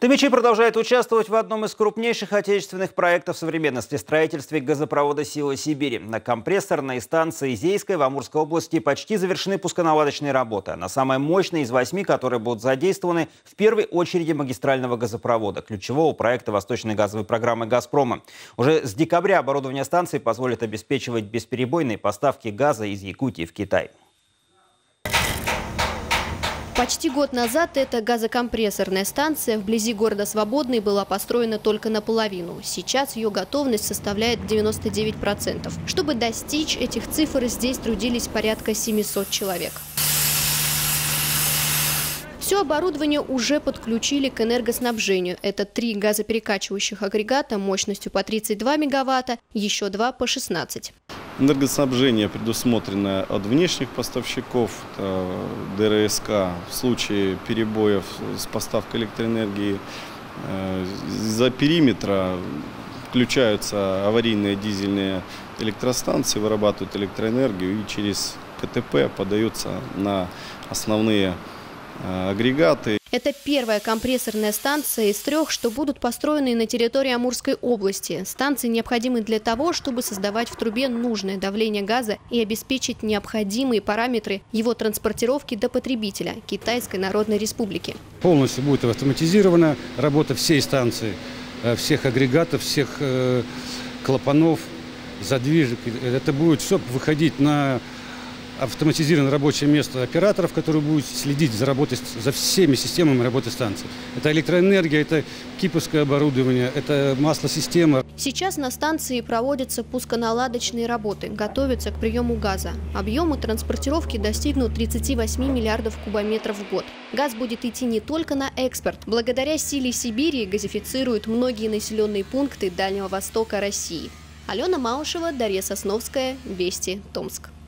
Томичи продолжает участвовать в одном из крупнейших отечественных проектов современности – строительстве газопровода «Сила Сибири». На компрессорной станции Зейской в Амурской области почти завершены пусконаладочные работы. Она самая мощная из 8, которые будут задействованы в первой очереди магистрального газопровода, ключевого проекта восточной газовой программы «Газпрома». Уже с декабря оборудование станции позволит обеспечивать бесперебойные поставки газа из Якутии в Китай. Почти год назад эта газокомпрессорная станция вблизи города Свободный была построена только наполовину. Сейчас ее готовность составляет 99%. Чтобы достичь этих цифр, здесь трудились порядка 700 человек. Все оборудование уже подключили к энергоснабжению. Это 3 газоперекачивающих агрегата мощностью по 32 мегаватта, еще 2 по 16. Энергоснабжение предусмотрено от внешних поставщиков, ДРСК, в случае перебоев с поставкой электроэнергии. Из-за периметра включаются аварийные дизельные электростанции, вырабатывают электроэнергию и через КТП подаются на основные агрегаты. Это первая компрессорная станция из 3, что будут построены на территории Амурской области. Станции необходимы для того, чтобы создавать в трубе нужное давление газа и обеспечить необходимые параметры его транспортировки до потребителя – Китайской Народной Республики. Полностью будет автоматизирована работа всей станции, всех агрегатов, всех клапанов, задвижек. Это будет все выходить на автоматизированное рабочее место операторов, которые будут следить за всеми системами работы станции. Это электроэнергия, это киповское оборудование, это маслосистема. Сейчас на станции проводятся пусконаладочные работы, готовятся к приему газа. Объемы транспортировки достигнут 38 миллиардов кубометров в год. Газ будет идти не только на экспорт. Благодаря «Силе Сибири» газифицируют многие населенные пункты Дальнего Востока России. Алена Маушева, Дарья Сосновская, Вести, Томск.